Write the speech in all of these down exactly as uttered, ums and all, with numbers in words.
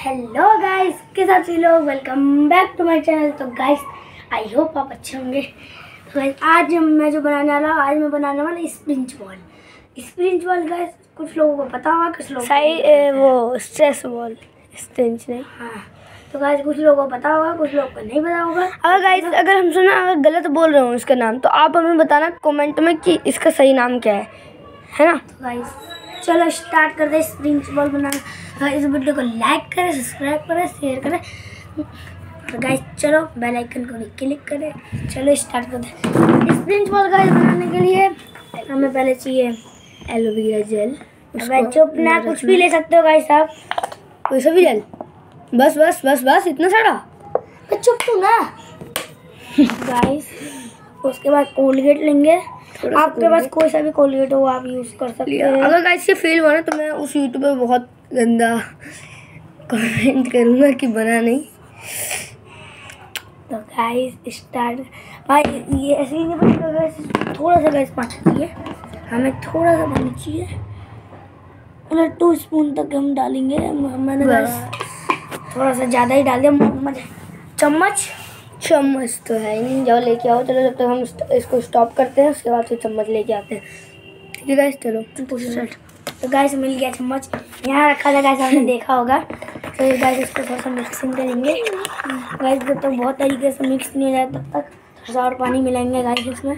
Hello guys, के साथ ही लोग welcome back to my channel. तो गाइस आई होप आप अच्छे होंगे। तो गाइस आज मैं जो बनाने वाला आज मैं बनाने वाला स्प्रिंच बॉल। स्प्रिंच बॉल गाइस कुछ लोगों को पता होगा, कुछ लोग सही वो स्ट्रेस बॉल स्प्रिंच नहीं। हाँ, तो गाइस कुछ लोगों को पता होगा, कुछ लोगों को नहीं पता होगा। अगर गाइस अगर हम सुना अगर गलत बोल रहे हो इसका नाम, तो आप हमें बताना कमेंट में कि इसका सही नाम क्या है, है ना। तो गाइस चलो स्टार्ट करते हैं स्प्रिंच बॉल बनाना। गाइस इस वीडियो को लाइक करें, सब्सक्राइब करें, शेयर करें। और गाइस चलो बेल आइकन को भी क्लिक करें। चलो स्टार्ट करते हैं स्प्रिंच बॉल। गाइस बनाने के लिए हमें पहले चाहिए एलोवेरा जेल। गाइस चुप ना, कुछ भी ले सकते हो गाइस आप, कोई सा भी जेल। बस बस बस बस इतना सारा, तो चुप तू ना। गाइस उसके बाद कोलगेट लेंगे। आपके पास कोई सा भी कोलगेट हो आप यूज कर सकते हैं। अगर गाइस ये फेल हुआ ना तो मैं उस यूट्यूब पे बहुत गंदा कमेंट करूँगा कि बना नहीं। तो गाइस स्टार्ट भाई ये ऐसे ही नहीं बनेगा गाइस, थोड़ा सा गाइस पानी चाहिए हमें, थोड़ा सा पानी चाहिए, मतलब टू स्पून तक हम डालेंगे। मैंने गाइस थोड़ा सा ज़्यादा ही डाल दिया, चम्मच चम्मच तो है ही नहीं, जाओ लेके आओ। चलो जब तक हम इसको स्टॉप करते हैं उसके बाद फिर चम्मच लेके आते हैं, ठीक है गाइस। चलो तो गाइस मिल गया चम्मच, यहाँ रखा था गाइस, आपने देखा होगा। तो गाइस इसको थोड़ा सा मिक्सिंग करेंगे गाइस, जब तक बहुत तरीके से मिक्स नहीं हो जाए तब तक थोड़ा सा और पानी मिलाएंगे गाइस इसमें।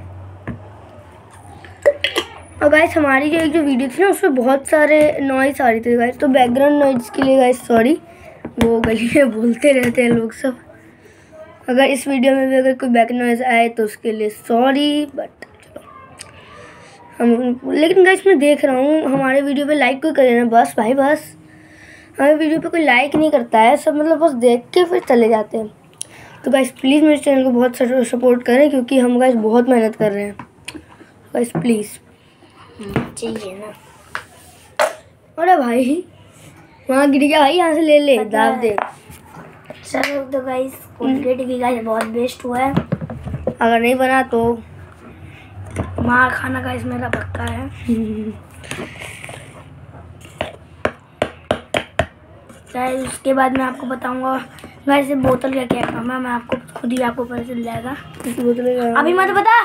और गाइस हमारी जो एक जो वीडियो थी ना उसमें बहुत सारे नॉइस आ रही थी गाइस, तो बैकग्राउंड नॉइस के लिए गाइस सॉरी, वो गली में बोलते रहते हैं लोग सब। अगर इस वीडियो में भी अगर कोई बैक नॉइज आए तो उसके लिए सॉरी, बट चलो हम लेकिन गाइस मैं देख रहा हूँ हमारे वीडियो पे लाइक कोई करे ना, बस भाई बस हमारे वीडियो पे कोई लाइक नहीं करता है, सब मतलब बस देख के फिर चले जाते हैं। तो गाइस प्लीज़ मेरे चैनल को बहुत सपोर्ट करें, क्योंकि हम गाइस बहुत मेहनत कर रहे हैं गाइस, प्लीज़ चाहिए ना। अरे भाई वहाँ गिर गया भाई, यहाँ से ले ले दाब दे। चलो तो गाइस कोलगेट भी गाइस बहुत बेस्ट हुआ है, अगर नहीं बना तो मार खाना गाइस मेरा पक्का है। गाइस उसके बाद मैं आपको बताऊंगा गाइस ये बोतल का क्या काम है, मैं आपको खुद ही आपको पता चल जाएगा। बोतल अभी मत बता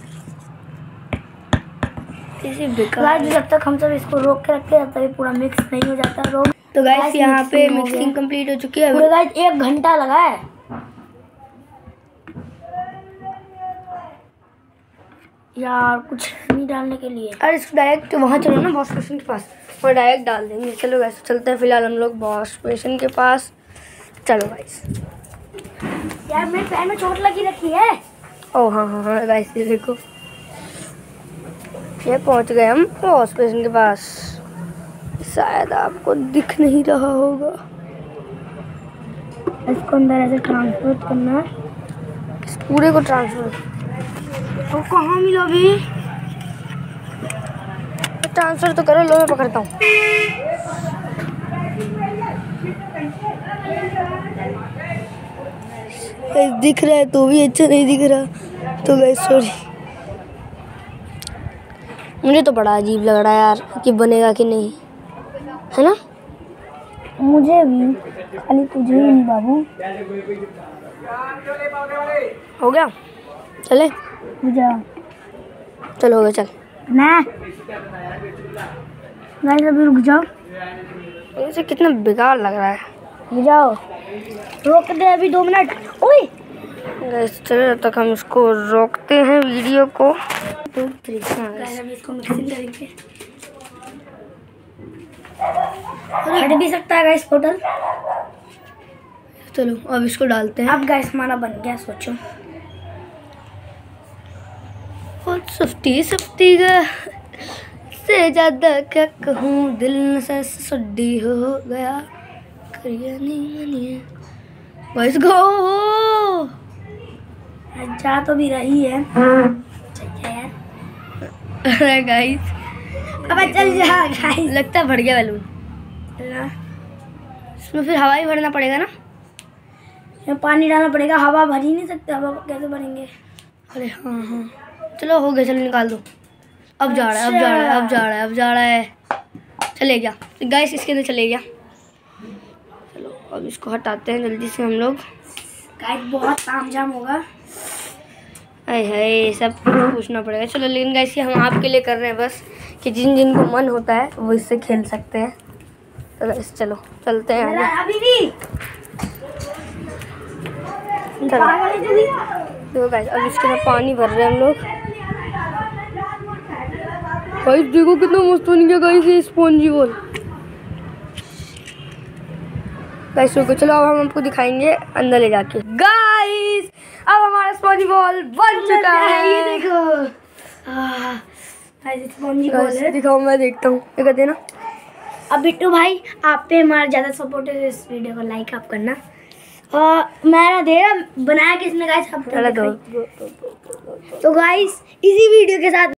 इसी बेकार। गाइस जब तक हम सब इसको रोक के रखते हैं तब तक ये पूरा मिक्स नहीं हो जाता। रोक तो गाइस यहाँ पे मिक्सिंग कंप्लीट हो चुकी है। पूरे गाइस एक घंटा लगा है यार कुछ नहीं डालने के लिए। अरे इसको डायरेक्ट वहाँ चलो ना वॉश बेसिन के पास, और डायरेक्ट डाल देंगे। चलो गाइस चलते हैं फिलहाल हम लोग वॉश बेसिन के पास। चलो गाइस यार मेरे पैर में चोट लगी रखी है। ओ हाँ हाँ हाँ गाइस ये देखो, ये पहुँच गए हम वॉश बेसिन के पास। शायद आपको दिख नहीं रहा होगा, इसको अंदर ऐसे ट्रांसफर करना है, इस पूरे को ट्रांसफर। तो कहाँ मिला अभी? ट्रांसफर तो करो, लो मैं पकड़ता हूँ। दिख रहा है तो भी अच्छा नहीं दिख रहा, तो गाइस सॉरी। मुझे तो बड़ा अजीब लग रहा है यार कि बनेगा कि नहीं, है ना। मुझे भी, खाली तुझे ही नहीं बाबू। हो गया चले, जा चलो हो गया चल ना। गाइस अभी रुक जाओ, ऐसे कितना बेकार लग रहा है। रुक जाओ, रोक दे अभी दो मिनट। ओए गाइस चलो जब तक हम इसको रोकते हैं वीडियो को। टू थ्री गाइस अभी इसको मिक्सिंग करेंगे। हट भी सकता है गाइस बोतल। चलो अब इसको डालते हैं। अब गाइस हमारा बन गया, सोचो और सफ्टी सफ्टी का से ज्यादा क्या कहूँ, दिल से सड्डी हो गया, करिए नहीं मनिए गाइस गो। जा तो भी रही है यार। अरे गाइस अब चल जा गाइस, लगता है भर गया बैलून। इसमें फिर हवा ही भरना पड़ेगा ना, पानी डालना पड़ेगा, हवा भर ही नहीं सकते, हवा कैसे भरेंगे। अरे हाँ हाँ चलो हो गया, चलो निकाल दो। अब जा रहा है, अब जा रहा है, अब जा रहा है, अब जा रहा है, चले गया गाइस, इसके अंदर चले गया। अब इसको हटाते हैं जल्दी से हम लोग। गाइस बहुत तामझाम होगा। अरे है सब कुछ पूछना पड़ेगा। चलो लेकिन गाइस ये हम आपके लिए कर रहे हैं बस, कि जिन जिन को मन होता है वो इससे खेल सकते हैं। तो गाइस चलो चलते हैं आगे। अभी नहीं देखो गाइस अब इसके अंदर पानी भर रहे हैं हम लोग। गाइस देखो कितना मस्त बन गया गाइस ये स्पॉन्जी बॉल। गाइस रुको, चलो अब हम आपको दिखाएंगे अंदर ले जाके। गाइस अब हमारा स्पॉन्जी बॉल बन चुका है, ये देखो। गाइस स्पॉन्जी बॉल है। दिखाओ, मैं देखता हूँ, ये कर देना। अब बिट्टू भाई आप पे हमारा ज़्यादा सपोर्ट है, इस वीडियो को लाइक आप करना। और मेरा दे बनाया किसने गाइस? आप तो गाइस इसी वीडियो के साथ